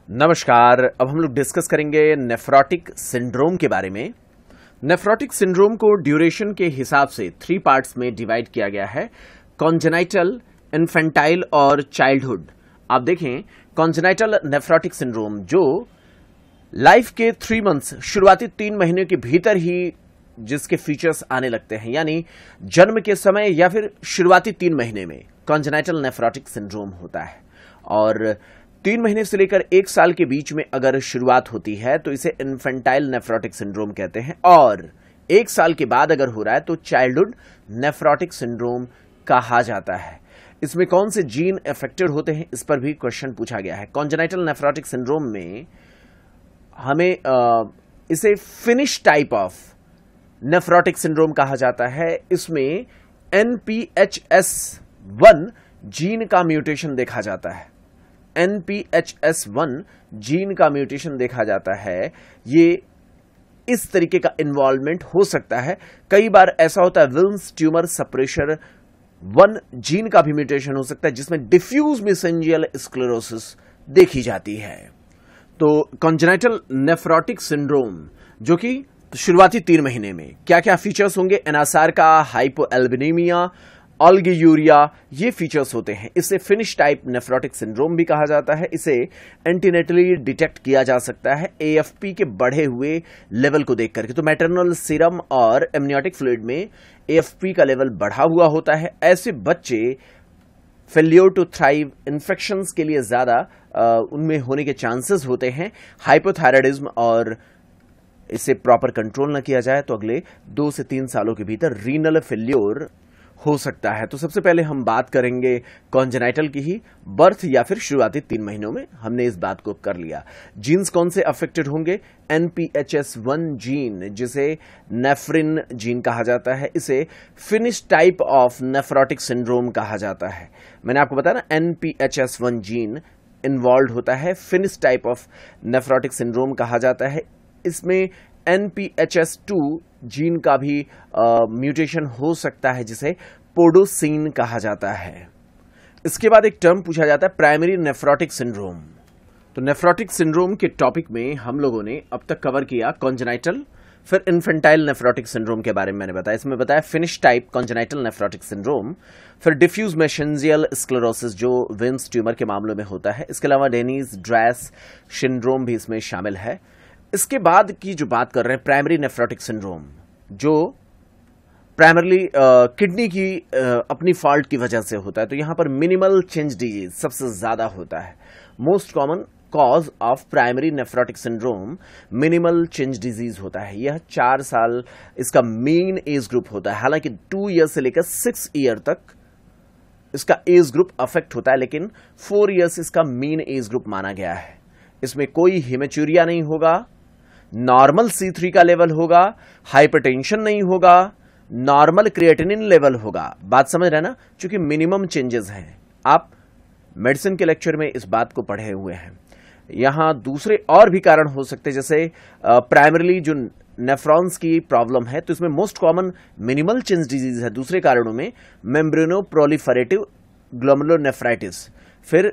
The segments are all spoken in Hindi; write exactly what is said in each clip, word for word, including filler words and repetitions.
नमस्कार। अब हम लोग डिस्कस करेंगे नेफ्रोटिक सिंड्रोम के बारे में। नेफ्रोटिक सिंड्रोम को ड्यूरेशन के हिसाब से थ्री पार्ट्स में डिवाइड किया गया है, कॉन्जेनाइटल, इन्फेंटाइल और चाइल्डहुड। आप देखें, कॉन्जेनाइटल नेफ्रोटिक सिंड्रोम जो लाइफ के थ्री मंथ्स शुरुआती तीन महीने के भीतर ही जिसके फीचर्स आने लगते हैं, यानी जन्म के समय या फिर शुरुआती तीन महीने में कॉन्जेनाइटल नेफ्रोटिक सिंड्रोम होता है। और तीन महीने से लेकर एक साल के बीच में अगर शुरुआत होती है तो इसे इन्फेंटाइल नेफ्रोटिक सिंड्रोम कहते हैं, और एक साल के बाद अगर हो रहा है तो चाइल्डहुड नेफ्रोटिक सिंड्रोम कहा जाता है। इसमें कौन से जीन अफेक्टेड होते हैं, इस पर भी क्वेश्चन पूछा गया है। कॉन्जेनाइटल नेफ्रोटिक सिंड्रोम में हमें आ, इसे Finnish type of nephrotic syndrome कहा जाता है। इसमें N P H S one gene का म्यूटेशन देखा जाता है। N P H S one gene का म्यूटेशन देखा जाता है। ये इस तरीके का इन्वॉल्वमेंट हो सकता है। कई बार ऐसा होता है Wilms tumour suppressor one gene का भी म्यूटेशन हो सकता है, जिसमें डिफ्यूज मेसेंजियल स्क्लेरोसिस देखी जाती है। तो कॉन्जेनाइटल नेफ्रोटिक सिंड्रोम जो कि शुरुआती तीन महीने में क्या क्या फीचर्स होंगे, एनासार का, हाइपोएल्बिनेमिया, ऑल्गियूरिया, ये फीचर्स होते हैं। इसे फिनिश टाइप नेफ्रोटिक सिंड्रोम भी कहा जाता है। इसे एंटीनेटली डिटेक्ट किया जा सकता है एएफपी के बढ़े हुए लेवल को देख करके। तो मैटरनल सीरम और एमनियोटिक फ्लूइड में एएफपी का लेवल बढ़ा हुआ होता है। ऐसे बच्चे फेल्योर टू थ्राइव, इन्फेक्शंस के लिए ज्यादा उनमें होने के चांसेस होते हैं। हाइपोथायराइडिज्म, और इसे प्रॉपर कंट्रोल न किया जाए तो अगले दो से तीन सालों के भीतर रीनल फेल्योर हो सकता है। तो सबसे पहले हम बात करेंगे कॉन्जेनाइटल की ही, बर्थ या फिर शुरुआती तीन महीनों में हमने इस बात को कर लिया। जीन्स कौन से अफेक्टेड होंगे? N P H S one gene, जिसे नेफ्रिन जीन कहा जाता है, इसे Finnish type of nephrotic syndrome कहा जाता है। मैंने आपको बताया ना, N P H S one gene involve होता है, Finnish type of nephrotic syndrome कहा जाता है। इसमें N P H S two gene का भी म्यूटेशन हो सकता है, जिसे पोडोसिन कहा जाता है। इसके बाद एक टर्म पूछा जाता है प्राइमरी नेफ्रोटिक सिंड्रोम। तो नेफ्रोटिक सिंड्रोम के टॉपिक में हम लोगों ने अब तक कवर किया कॉन्जेनाइटल, फिर इन्फेंटाइल नेफ्रोटिक सिंड्रोम के बारे में मैंने बताया। इसमें बताया Finnish type congenital nephrotic syndrome, फिर डिफ्यूज मेसेंजियल स्क्लेरोसिस जो विल्म्स ट्यूमर के मामलों में होता है। इसके अलावा डेनीज ड्रेस सिंड्रोम भी इसमें शामिल है। इसके बाद की जो बात कर रहे हैं प्राइमरी नेफ्रोटिक सिंड्रोम, जो प्राइमरली किडनी की uh, अपनी फॉल्ट की वजह से होता है। तो यहां पर मिनिमल चेंज डिजीज सबसे ज्यादा होता है। Most common cause of primary nephrotic syndrome minimal change disease होता है। यह चार साल इसका मेन एज ग्रुप होता है। हालांकि टू ईयर से लेकर सिक्स ईयर तक इसका एज ग्रुप अफेक्ट होता है, लेकिन फोर ईयर्स इसका मेन एज ग्रुप माना गया है। इसमें कोई हिमेचूरिया नहीं होगा, नॉर्मल सी थ्री का लेवल होगा, हाइपरटेंशन नहीं होगा, नॉर्मल क्रिएटिनिन लेवल होगा। बात समझ रहे हैं ना, क्योंकि मिनिमम चेंजेस हैं। आप मेडिसिन के लेक्चर में इस बात को पढ़े हुए हैं। यहां दूसरे और भी कारण हो सकते हैं, जैसे प्राइमरीली जो नेफ्रॉन्स की प्रॉब्लम है, तो इसमें most common minimal change disease है। दूसरे कारणों में मेम्ब्रेनो प्रोलिफरेटिव ग्लोमेरुलोनेफ्राइटिस, फिर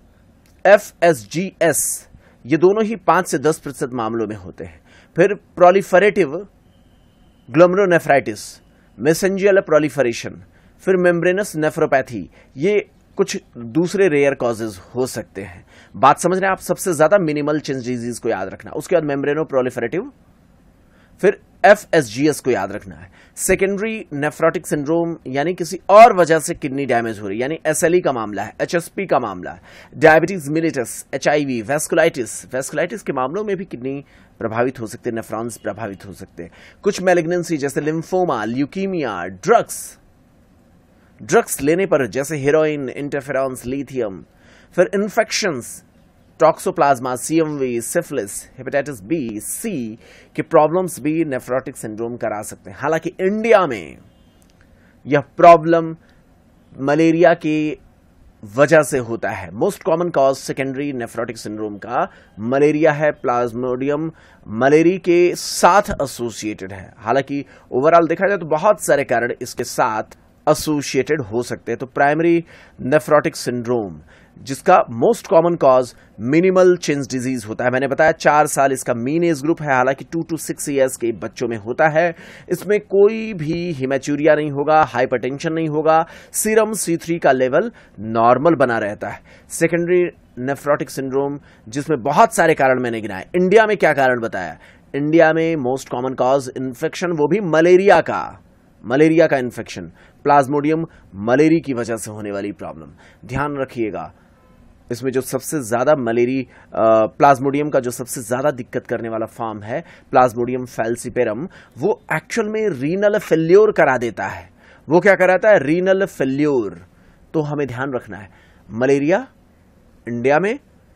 एफ एस जी एस, ये दोनों ही पांच से दस प्रतिशत मामलों में होते हैं। फिर प्रोलिफरेटिव ग्लोमेरुलोनेफ्राइटिस, मेसेंजियल प्रोलिफरेशन, फिर मेम्ब्रेनस नेफ्रोपैथी, ये कुछ दूसरे रेयर कॉजेज हो सकते हैं। बात समझ रहे हैं आप? सबसे ज्यादा मिनिमल चेंज डिजीज को याद रखना, उसके बाद मेम्ब्रेनो प्रोलिफरेटिव, फिर एफ एस जी एस को याद रखना है। सेकेंडरी नेफ्रोटिक सिंड्रोम यानी किसी और वजह से किडनी डैमेज हो रही, यानी एस एल ई का मामला है, एच एस पी का मामला है, diabetes mellitus, H I V, vasculitis. Vasculitis के मामलों में भी किडनी प्रभावित हो सकते हैं, नेफ्रॉन्स प्रभावित हो सकते हैं। कुछ मैलिग्नेंसी जैसे लिम्फोमा, ल्यूकीमिया, ड्रग्स ड्रग्स लेने पर जैसे हेरोइन, इंटरफेरॉन्स, लिथियम, फिर infections, toxoplasma, CMV, syphilis, hepatitis B, C के प्रॉब्लम्स भी नेफ्रोटिक सिंड्रोम करा सकते हैं। हालांकि इंडिया में यह प्रॉब्लम मलेरिया की वजह से होता है। Most common cause secondary nephrotic syndrome का मलेरिया है। प्लाज्मोडियम मलेरी के साथ एसोसिएटेड है। हालांकि ओवरऑल देखा जाए तो बहुत सारे कारण इसके साथ एसोसिएटेड हो सकते हैं। तो प्राइमरी नेफ्रोटिक सिंड्रोम जिसका most common cause minimal change disease होता है। मैंने बताया चार साल इसका मीन एज ग्रुप है, हालांकि टू टू सिक्स ईयर्स के बच्चों में होता है। इसमें कोई भी हिमेचूरिया नहीं होगा, हाइपरटेंशन नहीं होगा, सीरम सी थ्री का लेवल नॉर्मल बना रहता है। सेकेंडरी नेफ्रोटिक सिंड्रोम, जिसमें बहुत सारे कारण मैंने गिनाए। इंडिया में क्या कारण बताया? इंडिया में मोस्ट कॉमन कॉज इन्फेक्शन, वो भी मलेरिया का मलेरिया का इन्फेक्शन, प्लाज्मोडियम मलेरी की वजह से होने वाली प्रॉब्लम। ध्यान रखिएगा, इसमें जो सबसे ज्यादा मलेरी प्लाज्मोडियम का जो सबसे ज्यादा दिक्कत करने वाला फॉर्म है प्लाज्मोडियम फैल्सिपेरम, वो एक्चुअल में रीनल फेल्योर करा देता है। वो क्या कराता है? Renal failure. तो हमें ध्यान रखना है, मलेरिया इंडिया में,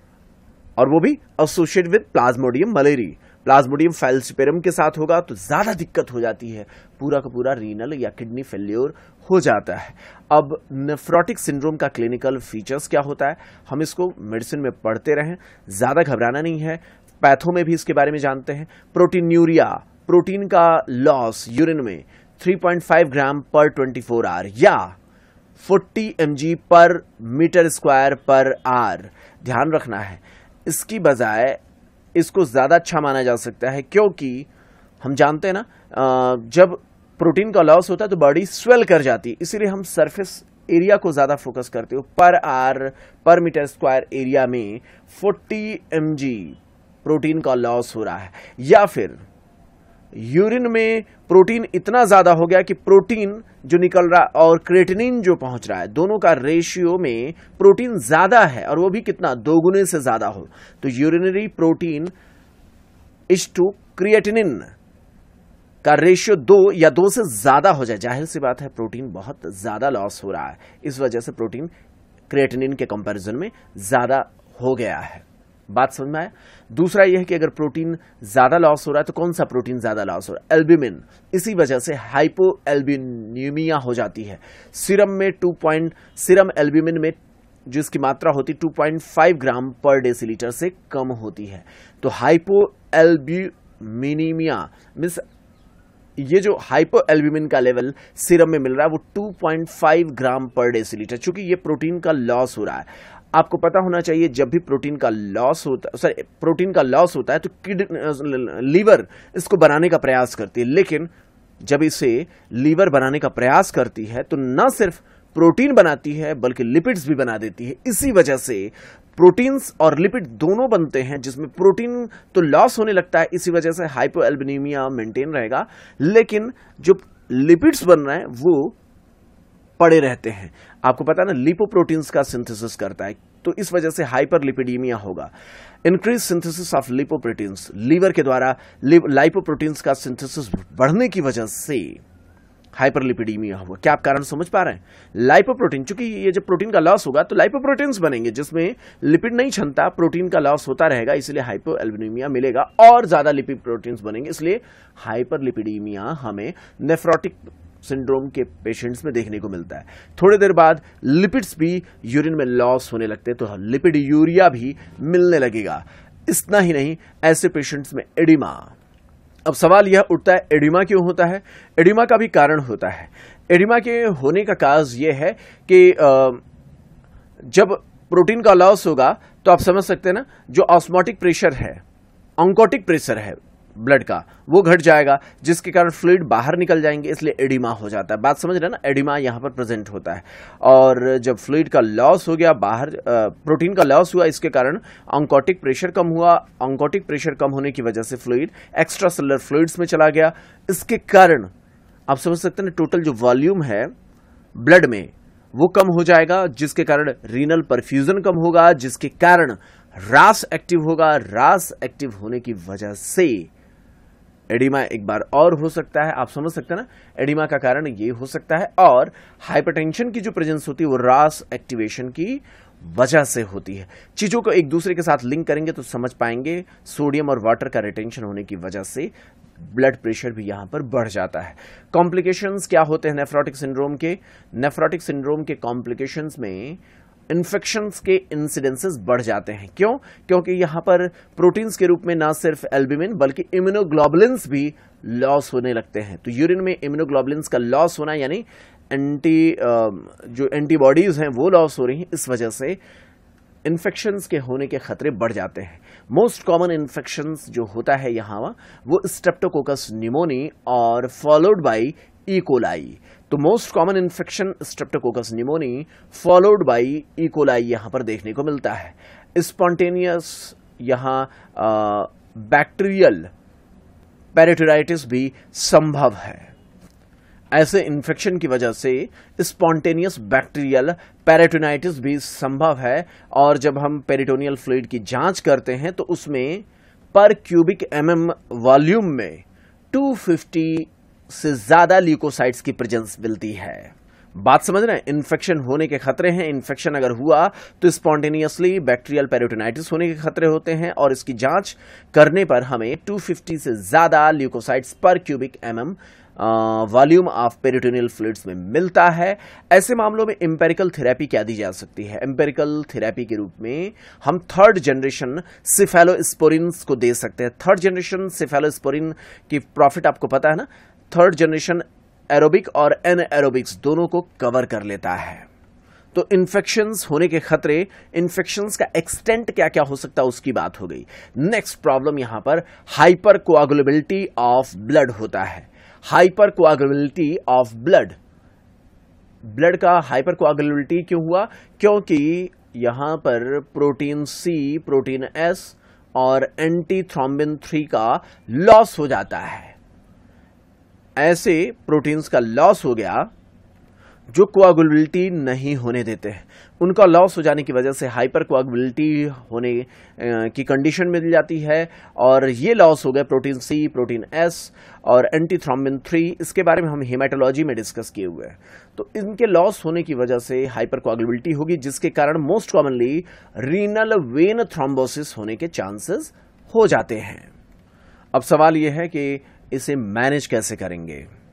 और वो भी associated with plasmodium malariae. Plasmodium falciparum के साथ होगा तो ज्यादा दिक्कत हो जाती है, पूरा का पूरा रीनल या किडनी फेल्योर हो जाता है। अब नेफ्रोटिक सिंड्रोम का क्लिनिकल फीचर्स क्या होता है, हम इसको मेडिसिन में पढ़ते रहें, ज्यादा घबराना नहीं है। पैथो में भी इसके बारे में जानते हैं। प्रोटीन्यूरिया, प्रोटीन का लॉस यूरिन में three point five gram per twenty four hour या forty mg per metre square per hour. ध्यान रखना है, इसकी बजाय इसको ज्यादा अच्छा माना जा सकता है, क्योंकि हम जानते हैं ना, जब प्रोटीन का लॉस होता है तो बॉडी स्वेल कर जाती है, इसीलिए हम सरफेस एरिया को ज्यादा फोकस करते हो। Per hour per metre square area में फोर्टी एमजी प्रोटीन का लॉस हो रहा है, या फिर यूरिन में प्रोटीन इतना ज्यादा हो गया कि प्रोटीन जो निकल रहा और क्रेटिनिन जो पहुंच रहा है, दोनों का रेशियो में प्रोटीन ज्यादा है, और वो भी कितना, दो गुने से ज्यादा हो। तो urinary protein is to creatinine का रेशियो दो या दो से ज्यादा हो जाए, जाहिर सी बात है प्रोटीन बहुत ज्यादा लॉस हो रहा है, इस वजह से प्रोटीन क्रिएटिनिन के कंपैरिजन में ज्यादा हो गया है। बात समझ में आया? दूसरा यह है कि अगर प्रोटीन ज्यादा लॉस हो रहा है तो कौन सा प्रोटीन ज्यादा लॉस हो रहा है? एल्ब्यूमिन। इसी वजह से हाइपो एल्ब्यूमिनिया हो जाती है। सीरम में टू पॉइंट सीरम एल्ब्यूमिन में जिसकी मात्रा होती टू पॉइंट फाइव ग्राम पर डेसीलीटर से कम होती है। तो हाइपो एल्ब्यूमिनिया मीन्स ये जो हाइपो एल्ब्यूमिन का लेवल सीरम में मिल रहा है वो टू पॉइंट फाइव ग्राम पर डेसीलीटर, चूंकि ये प्रोटीन का लॉस हो रहा है। आपको पता होना चाहिए, जब भी प्रोटीन का लॉस होता है सॉरी प्रोटीन का लॉस होता है तो किडनी लीवर इसको बनाने का प्रयास करती है, लेकिन जब इसे लीवर बनाने का प्रयास करती है तो न सिर्फ प्रोटीन बनाती है बल्कि लिपिड्स भी बना देती है। इसी वजह से प्रोटीन्स और लिपिड दोनों बनते हैं, जिसमें प्रोटीन तो लॉस होने लगता है, इसी वजह से हाइपोएल्ब्यूमिनिया मेंटेन रहेगा, लेकिन जो लिपिड्स बन रहे हैं वो पड़े रहते हैं। आपको पता है ना, लिपोप्रोटीन्स का सिंथेसिस करता है, तो इस वजह से हाइपरलिपिडीमिया होगा। Increase synthesis of lipoproteins, liver के द्वारा लाइपोप्रोटीन्स का सिंथेसिस बढ़ने की वजह से हाइपरलिपिडीमिया हुआ। क्या आप कारण समझ पा रहे हैं? लाइपोप्रोटीन, चूंकि ये जब प्रोटीन का लॉस होगा तो लाइपोप्रोटीन्स बनेंगे जिसमें लिपिड नहीं क्षमता, प्रोटीन का लॉस होता रहेगा, इसलिए हाइपोएल्ब्यूमिया मिलेगा और ज्यादा लिपिड प्रोटीन्स बनेंगे, इसलिए हाइपरलिपिडीमिया हमें नेफ्रोटिक सिंड्रोम के पेशेंट्स में देखने को मिलता है। थोड़ी देर बाद लिपिड्स भी यूरिन में लॉस होने लगते हैं, तो लिपिड यूरिया भी मिलने लगेगा। इतना ही नहीं, ऐसे पेशेंट्स में एडिमा। अब सवाल यह उठता है, एडिमा क्यों होता है? एडिमा का भी कारण होता है। एडिमा के होने का काज यह है कि जब प्रोटीन का लॉस होगा तो आप समझ सकते हैं ना, जो ऑस्मोटिक प्रेशर है, ऑन्कोटिक प्रेशर है ब्लड का, वो घट जाएगा, जिसके कारण फ्लूइड बाहर निकल जाएंगे, इसलिए एडिमा हो जाता है। बात समझ रहे हैं ना? एडिमा यहां पर प्रेजेंट होता है। और जब फ्लूइड का लॉस हो गया, बाहर प्रोटीन का लॉस हुआ, इसके कारण ऑन्कोटिक प्रेशर कम हुआ। ऑन्कोटिक प्रेशर कम होने की वजह से फ्लूइड एक्स्ट्रा सेलुलर फ्लूइड्स में चला गया। इसके कारण आप समझ सकते हैं, टोटल जो वॉल्यूम है ब्लड में वो कम हो जाएगा, जिसके कारण रीनल परफ्यूजन कम होगा, जिसके कारण रास एक्टिव होगा। रास एक्टिव होने की वजह से एडिमा एक बार और हो सकता है। आप समझ सकते हैं ना, एडिमा का कारण ये हो सकता है। और हाइपरटेंशन की जो प्रेजेंस होती है वो रास एक्टिवेशन की वजह से होती है। चीजों को एक दूसरे के साथ लिंक करेंगे तो समझ पाएंगे, सोडियम और वाटर का रिटेंशन होने की वजह से ब्लड प्रेशर भी यहां पर बढ़ जाता है। कॉम्प्लिकेशंस क्या होते हैं नेफ्रोटिक सिंड्रोम के? नेफ्रोटिक सिंड्रोम के कॉम्प्लिकेशंस में इन्फेक्शंस के इंसिडेंसेस बढ़ जाते हैं। क्यों? क्योंकि यहां पर प्रोटीन्स के रूप में ना सिर्फ एल्ब्यूमिन बल्कि इम्यूनोग्लोबुलिन्स भी लॉस होने लगते हैं। तो यूरिन में इम्यूनोग्लोबुलिन्स का लॉस होना यानी एंटी जो एंटीबॉडीज हैं वो लॉस हो रही हैं, इस वजह से इन्फेक्शंस के होने के खतरे बढ़ जाते हैं। मोस्ट कॉमन इन्फेक्शंस जो होता है यहाँ वो स्ट्रेप्टोकोकस निमोनी और फॉलोड बाय ई कोलाई। तो most common infection streptococcus pneumoniae followed by E coli यहाँ पर देखने को मिलता है। स्पॉन्टेनियस यहाँ बैक्टीरियल पेरिटोनाइटिस भी संभव है। ऐसे इन्फेक्शन की वजह से स्पॉन्टेनियस बैक्टीरियल पेरिटोनाइटिस भी संभव है। और जब हम पेरिटोनियल फ्लूइड की जांच करते हैं तो उसमें पर क्यूबिक एमएम वॉल्यूम में दो सौ पचास से ज्यादा ल्यूकोसाइट्स की प्रेजेंस मिलती है। बात समझ रहे हैं? इन्फेक्शन होने के खतरे हैं। इन्फेक्शन अगर हुआ तो स्पॉन्टेनियसली बैक्टीरियल पेरिटोनाइटिस होने के खतरे होते हैं और इसकी जांच करने पर हमें दो सौ पचास से ज्यादा leukocytes per cubic MM volume of peritoneal fluids में मिलता है। ऐसे मामलों में एम्पेरिकल थेरेपी क्या दी जा सकती है? एम्पेरिकल थेरेपी के रूप में हम थर्ड जनरेशन सिफेलोस्पोरिन्स को दे सकते हैं। थर्ड जनरेशन सिफेलोस्पोरिन की प्रॉफिट आपको पता है ना, थर्ड जनरेशन एरोबिक और एनएरोबिक्स दोनों को कवर कर लेता है। तो इन्फेक्शंस होने के खतरे, इन्फेक्शंस का एक्सटेंट क्या क्या हो सकता है उसकी बात हो गई। नेक्स्ट प्रॉब्लम यहां पर हाइपर कोआगुलेबिलिटी ऑफ ब्लड होता है। Hypercoagulability of blood, blood का हाइपर कोआगुलेबिलिटी क्यों हुआ? क्योंकि यहां पर प्रोटीन सी, प्रोटीन एस और एंटी थ्रोम्बिन थ्री का लॉस हो जाता है। ऐसे प्रोटीन्स का लॉस हो गया जो कोआगुलेबिलिटी नहीं होने देते हैं। उनका लॉस हो जाने की वजह से हाइपर कोआगुलेबिलिटी होने की कंडीशन मिल जाती है और ये लॉस हो गए प्रोटीन सी, प्रोटीन एस और एंटी थ्रोम्बिन थ्री। इसके बारे में हम हेमाटोलॉजी में डिस्कस किए हुए हैं। तो इनके लॉस होने की वजह से हाइपर कोआगुलेबिलिटी होगी, जिसके कारण most commonly renal vein thrombosis होने के चांसेस हो जाते हैं। अब सवाल यह है कि इसे मैनेज कैसे करेंगे।